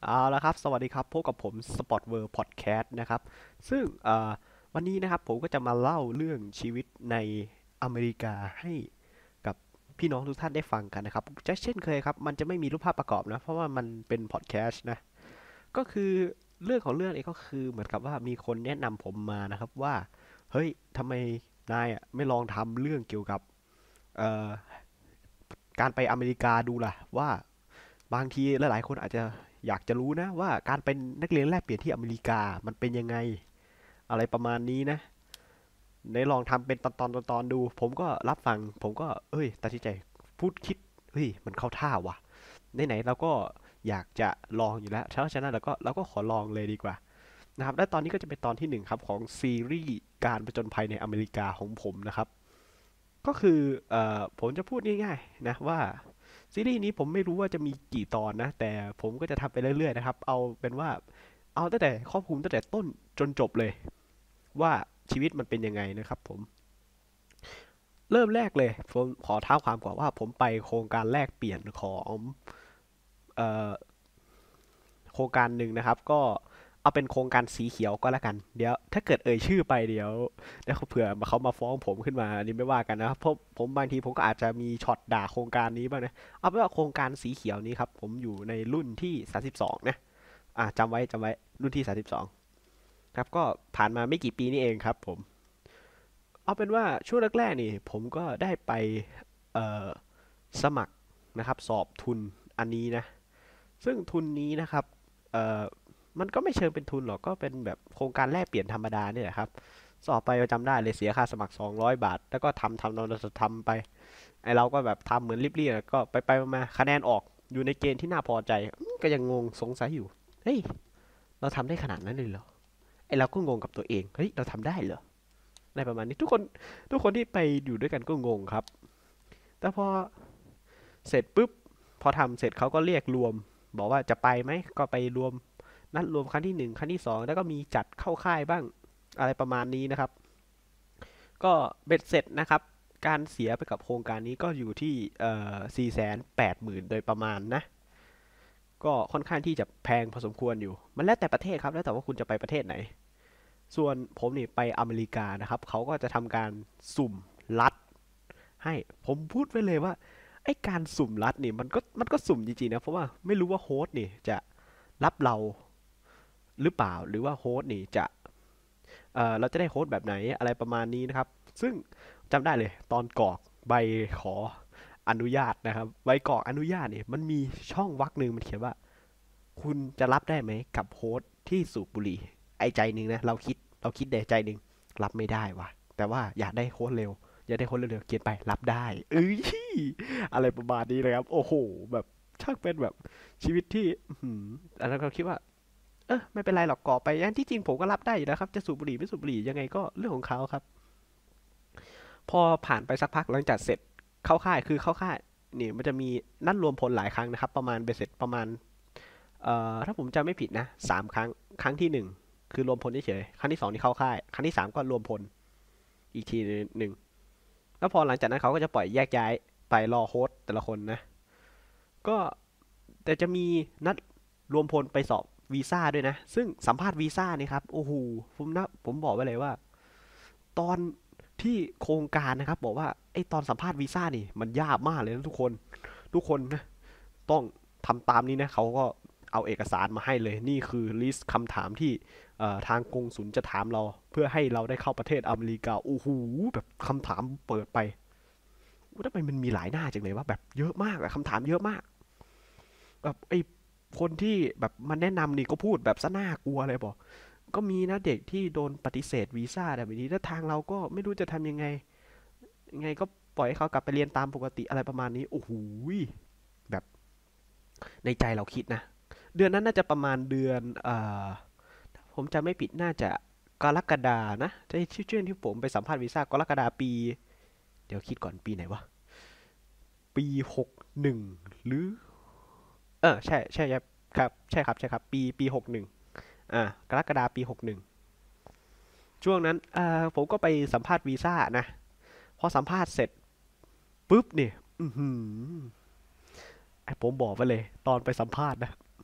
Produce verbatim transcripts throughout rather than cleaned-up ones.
เอาละครับสวัสดีครับพบกับผม Spot World Podcast นะครับซึ่งเอ่อวันนี้นะครับผมก็จะมาเล่าเรื่องชีวิตในอเมริกาให้กับพี่น้องทุกท่านได้ฟังกันนะครับจะเช่นเคยครับมันจะไม่มีรูปภาพประกอบนะเพราะว่ามันเป็นพอดแคสต์นะก็คือเรื่องของเรื่องนี้ก็คือเหมือนกับว่ามีคนแนะนำผมมานะครับว่าเฮ้ยทำไมนายอ่ะไม่ลองทำเรื่องเกี่ยวกับเอ่อการไปอเมริกาดูล่ะว่าบางทีหลายๆคนอาจจะอยากจะรู้นะว่าการเป็นนักเรียนแลกเปลี่ยนที่อเมริกามันเป็นยังไงอะไรประมาณนี้นะในลองทำเป็นตอนตอนตอนๆดูผมก็รับฟังผมก็เอ้ยตัดสินใจพูดคิดเฮ้ยมันเข้าท่าว่ะไหนๆเราก็อยากจะลองอยู่แล้วเพราะฉะนั้นเราก็เราก็ขอลองเลยดีกว่านะครับและตอนนี้ก็จะเป็นตอนที่หนึ่งครับของซีรีส์การผจญภัยในอเมริกาของผมนะครับก็คือเอ่อผมจะพูดง่ายๆนะว่าซีรีส์นี้ผมไม่รู้ว่าจะมีกี่ตอนนะแต่ผมก็จะทำไปเรื่อยๆนะครับเอาเป็นว่าเอาตั้งแต่ครอบคลุมตั้งแต่ต้นจนจบเลยว่าชีวิตมันเป็นยังไงนะครับผมเริ่มแรกเลยผมขอเท้าความก่อนว่าผมไปโครงการแลกเปลี่ยนของเอ่อ โครงการหนึ่งนะครับก็เอาเป็นโครงการสีเขียวก็แล้วกันเดี๋ยวถ้าเกิดเอ่ยชื่อไปเดี๋ยวเดี๋ยวเผื่อเขามาฟ้องผมขึ้นมาอันนี้ไม่ว่ากันนะครับเพราะผมบางทีผมก็อาจจะมีช็อตด่าโครงการนี้บ้างนะเอาเป็นว่าโครงการสีเขียวนี้ครับผมอยู่ในรุ่นที่สามสิบสองนะอ่าจำไว้จำไว้รุ่นที่สามสิบสองครับก็ผ่านมาไม่กี่ปีนี่เองครับผมเอาเป็นว่าช่วงแรกๆนี่ผมก็ได้ไปเอ่อสมัครนะครับสอบทุนอันนี้นะซึ่งทุนนี้นะครับ เอ่อมันก็ไม่เชิงเป็นทุนหรอกก็เป็นแบบโครงการแลกเปลี่ยนธรรมดาเนี่ยแหละครับสอบไปจำได้เลยเสียค่าสมัครสองร้อยบาทแล้วก็ทำทำทำทำไปไอเราก็แบบทำเหมือนรีบๆก็ไปไปมาคะแนนออกอยู่ในเกณฑ์ที่น่าพอใจก็ยังงงสงสัยอยู่เฮ้ยเราทำได้ขนาดนั้นเลยเหรอไอเราก็งงกับตัวเองเฮ้ยเราทำได้เหรอในประมาณนี้ทุกคนทุกคนที่ไปอยู่ด้วยกันก็งงครับแต่พอเสร็จปุ๊บพอทำเสร็จเขาก็เรียกรวมบอกว่าจะไปไหมก็ไปรวม นัดรวมครั้งที่หนึ่งครั้งที่สองแล้วก็มีจัดเข้าค่ายบ้างอะไรประมาณนี้นะครับก็เบ็ดเสร็จนะครับการเสียไปกับโครงการนี้ก็อยู่ที่เอ่อสี่แสนแปดหมื่นโดยประมาณนะก็ค่อนข้างที่จะแพงพอสมควรอยู่มันแล้วแต่ประเทศครับแล้วแต่ว่าคุณจะไปประเทศไหนส่วนผมนี่ไปอเมริกานะครับเขาก็จะทำการสุ่มลัดให้ผมพูดไว้เลยว่าไอ้การสุ่มลัดนี่มันก็มันก็สุ่มจริงๆนะเพราะว่าไม่รู้ว่าโฮสต์นี่จะรับเราหรือเปล่าหรือว่าโฮสต์นี่จะ เอ่อเราจะได้โค้ดแบบไหนอะไรประมาณนี้นะครับซึ่งจำได้เลยตอนกรอกใบขออนุญาตนะครับใบกรอกอนุญาตเนี่ยมันมีช่องวรรคหนึ่งมันเขียนว่าคุณจะรับได้ไหมกับโค้ดที่สูบบุหรี่ไอ้ใจหนึ่งนะเราคิดเราคิดแต่ใจหนึ่งรับไม่ได้ว่ะแต่ว่าอยากได้โค้ดเร็วอยากได้โค้ดเร็วๆเขียนไปรับได้เอ้ยอะไรประมาณนี้เลยครับโอ้โหแบบช่างเป็นแบบชีวิตที่อืมอันนั้นก็คิดว่า เออไม่เป็นไรหรอกก่อไปอย่างที่จริงผมก็รับได้อยู่แล้วครับจะสูบบุหรี่ไม่สูบบุหรี่ยังไงก็เรื่องของเขาครับพอผ่านไปสักพักหลังจากเสร็จเข้าค่ายคือเข้าค่ายนี่มันจะมีนัดรวมพลหลายครั้งนะครับประมาณเบ็ดเสร็จประมาณเอ่อถ้าผมจำไม่ผิดนะสามครั้งครั้งที่หนึ่งคือรวมพลเฉยๆครั้งที่สองที่เข้าค่ายครั้งที่สามก็รวมพลอีกทีหนึ่งแล้วพอหลังจากนั้นเขาก็จะปล่อยแยกย้ายไปรอโค้ชแต่ละคนนะก็แต่จะมีนัดรวมพลไปสอบวีซ่าด้วยนะซึ่งสัมภาษณ์วีซ่านี่ครับโอ้โหผมนะผมบอกไว้เลยว่า ตอนที่โครงการนะครับบอกว่าไอ้ตอนสัมภาษณ์วีซ่านี่มันยากมากเลยนะทุกคนทุกคนนะต้องทำตามนี้นะเขาก็เอาเอกสารมาให้เลยนี่คือลิสต์คำถามที่ทางกงสุลจะถามเราเพื่อให้เราได้เข้าประเทศอเมริกาโอ้โหแบบคำถามเปิดไปทำไมมันมีหลายหน้าจังเลยว่าแบบเยอะมากอะคำถามเยอะมากแบบไอ้คนที่แบบมันแนะนำนี่ก็พูดแบบซะน่ากลัวเลยบอก ก็มีนะเด็กที่โดนปฏิเสธวีซ่าแบบนี้แล้วทางเราก็ไม่รู้จะทำยังไงยังไงก็ปล่อยให้เขากลับไปเรียนตามปกติอะไรประมาณนี้โอ้โหแบบในใจเราคิดนะเดือนนั้นน่าจะประมาณเดือนเอ่อผมจำไม่ผิดน่าจะกรกฎานะที่ชื่อที่ผมไปสัมภาษณ์วีซ่ากรกฎาปีเดี๋ยวคิดก่อนปีไหนวะปีหกหนึ่งหรือเออใช่ใช่ครับครับใช่ครับใช่ครับปีปีหกหนึ่งอ่ากรกฎาปีหกหนึ่ง ช่วงนั้นเอ่อผมก็ไปสัมภาษณ์วีซ่านะพอสัมภาษณ์เสร็จปุ๊บเนี่ยอือหือไอผมบอกไปเลยตอนไปสัมภาษณ์นะ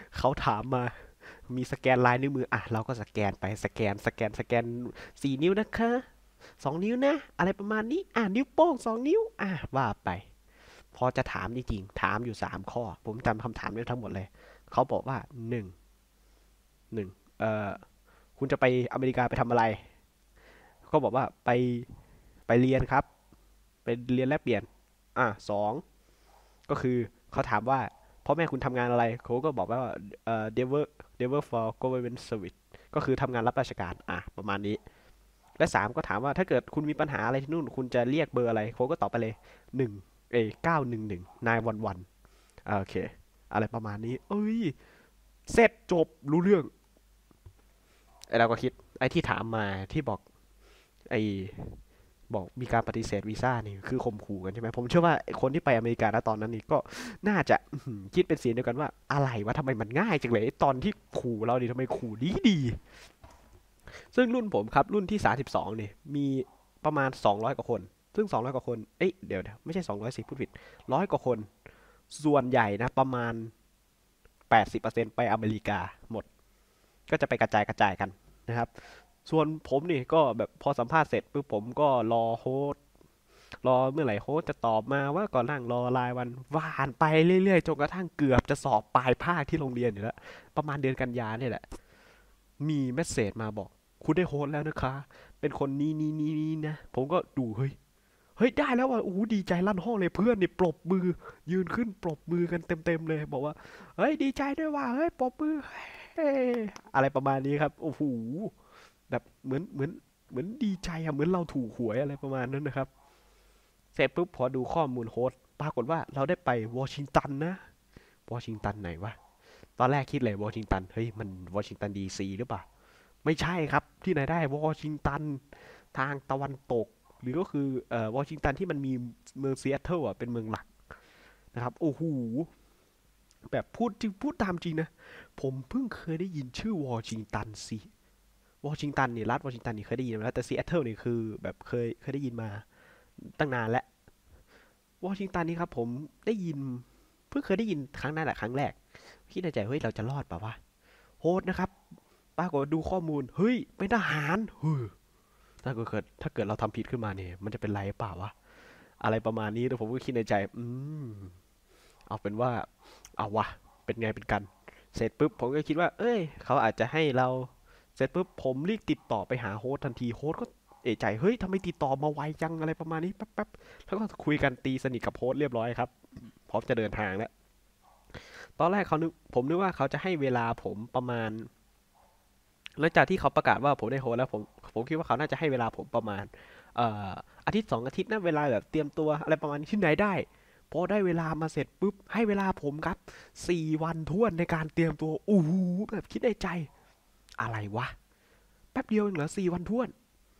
เขาถามมามีสแกนลายนิ้วมืออ่ะเราก็สแกนไปสแกนสแกนสแกนสี่นิ้วนะคะสองนิ้วนะอะไรประมาณนี้อ่ะนิ้วโป้งสองนิ้วอ่ะว่าไปพอจะถามจริงๆถามอยู่สามข้อผมจำคำถามได้ทั้งหมดเลยเขาบอกว่าหนึ่งหนึ่งเอ่อคุณจะไปอเมริกาไปทำอะไรก็บอกว่าไปไปเรียนครับไปเรียนแลกเปลี่ยนอ่ะสองก็คือเขาถามว่าพ่อแม่คุณทำงานอะไรเขาก็บอกว่าเอ่อ Denver Denver for Government Service ก็คือทำงานรับราชการอ่ะประมาณนี้และสามก็ถามว่าถ้าเกิดคุณมีปัญหาอะไรที่นู่นคุณจะเรียกเบอร์อะไรเขาก็ตอบไปเลยหนึ่งเอเก้าหนึ่งหนึ่งนายวันวันโอเคอะไรประมาณนี้เอ้ยเสร็จจบรู้เรื่องไอเราก็คิดไอที่ถามมาที่บอกไอบอกมีการปฏิเสธวีซ่านี่คือข่มขู่กันใช่ไหมผมเชื่อว่าคนที่ไปอเมริกาณตอนนั้นนี่ก็น่าจะคิดเป็นเสียงเดียวกันว่าอะไรวะทำไมมันง่ายจังเลยตอนที่ขู่เราดิทำไมขู่ดีดีซึ่งรุ่นผมครับรุ่นที่สามสิบสองเนี่ยมีประมาณสองร้อยกว่าคนซึ่งสองร้อยกว่าคนเอ้ยเดี๋ยวไม่ใช่สองร้อยสิพูดผิดร้อยกว่าคนส่วนใหญ่นะประมาณแปดสิบเปอร์เซ็นต์ไปอเมริกาหมดก็จะไปกระจายกระจายกันนะครับส่วนผมนี่ก็แบบพอสัมภาษณ์เสร็จปุ๊บผมก็รอโฮสต์ รอเมื่อไหร่โค้ชจะตอบมาว่าก่อนนั่งรอรายวันว่านไปเรื่อยๆจนกระทั่งเกือบจะสอบปลายภาคที่โรงเรียนอยู่แล้วประมาณเดือนกันยาเนี่ยแหละมีเมสเซจมาบอกคุณได้โค้ชแล้วนะคะเป็นคนนี้นี้นี้นี้นะผมก็ดูเฮ้ยเฮ้ยได้แล้วว่ะโอ้ดีใจลั่นห้องเลยเพื่อนนี่ปรบมือยืนขึ้นปรบมือกันเต็มๆเลยบอกว่าเฮ้ยดีใจด้วยว่ะเฮ้ยปรบมือเฮ้ยอะไรประมาณนี้ครับโอ้โหแบบเหมือนเหมือนเหมือนดีใจอะเหมือนเราถูกหวยอะไรประมาณนั้นนะครับ เสร็จปุ๊บพอดูข้อมูลโฮสต์ปรากฏว่าเราได้ไปวอชิงตันนะวอชิงตันไหนวะตอนแรกคิดเลยวอชิงตันเฮ้ยมันวอชิงตันดีซีหรือเปล่าไม่ใช่ครับที่ไหนได้วอชิงตันทางตะวันตกหรือก็คือเอ่อวอชิงตันที่มันมีเมืองซีแอตเทิลอ่ะเป็นเมืองหลักนะครับโอ้โหแบบพูดจริงพูดตามจริงนะผมเพิ่งเคยได้ยินชื่อวอชิงตันสิวอชิงตันนี่รัฐวอชิงตันนี่เคยได้ยินมาแล้วแต่ซีแอตเทิลนี่คือแบบเคยเคยได้ยินมาตั้งนานแล้ว วอชิงตันนี่ครับผมได้ยินเพิ่งเคยได้ยินครั้งนั้นแหละครั้งแรกคิดในใจเฮ้ยเราจะรอดป่าวะโหดนะครับปรากฏดูข้อมูลเฮ้ยเป็นทหารเฮ้ยถ้าเกิดถ้าเกิดเราทำผิดขึ้นมาเนี่ยมันจะเป็นไรเปล่าวะอะไรประมาณนี้แล้วผมก็คิดในใจอืมเอาเป็นว่าเอาวะเป็นไงเป็นกันเสร็จปุ๊บผมก็คิดว่าเอ้ยเขาอาจจะให้เราเสร็จปุ๊บผมรีบติดต่อไปหาโฮสต์ทันทีโฮสต์ก็เอะใจเฮ้ยทำไมติดต่อมาไวจังอะไรประมาณนี้แป๊บๆแล้วก็คุยกันตีสนิทกับโฮสต์เรียบร้อยครับ พร้อมจะเดินทางแล้ว ตอนแรกเขานึกผมนึกว่าเขาจะให้เวลาผมประมาณหลังจากที่เขาประกาศว่าผมได้โฮสต์แล้วผมผมคิดว่าเขาน่าจะให้เวลาผมประมาณเอ่ออาทิตย์สองอาทิตย์นะเวลาแบบเตรียมตัวอะไรประมาณนี้ที่ไหนได้พอได้เวลามาเสร็จปุ๊บให้เวลาผมครับสี่วันท้วนในการเตรียมตัวโอ้โหแบบคิดในใจอะไรวะแป๊บเดียวเองเหรอสี่วันท้วน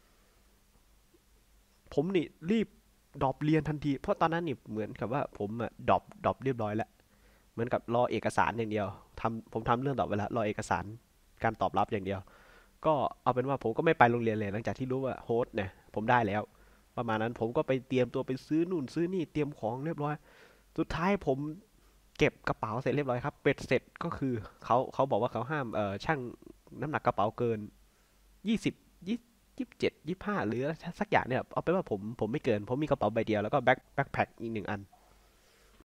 ผมนี่รีบดรอปเรียนทันทีเพราะตอนนั้นนี่เหมือนกับว่าผมอะดรอปดรอปเรียบร้อยแล้ว เหมือนกับรอเอกสารอย่างเดียวทำผมทำเรื่องตอบเวลารอเอกสารการตอบรับอย่างเดียวก็เอาเป็นว่าผมก็ไม่ไปโรงเรียนเลยหลังจากที่รู้ว่าโฮสต์เนี่ยผมได้แล้วประมาณนั้นผมก็ไปเตรียมตัวไปซื้อนู่นซื้อนี่เตรียมของเรียบร้อยสุดท้ายผมเก็บกระเป๋าเสร็จเรียบร้อยครับเป็ดเสร็จก็คือเขาเขาบอกว่าเขาห้ามเอ่อช่างน้ำหนักกระเป๋าเกินยี่สิบยี่ยี่สิบเจ็ดยี่สิบห้าหรือสักอย่างเนี่ยเอาเป็นว่าผมผมไม่เกินผมมีกระเป๋าใบเดียวแล้วก็แบ็คแบ็คแพ็คอีกหนึ่งอัน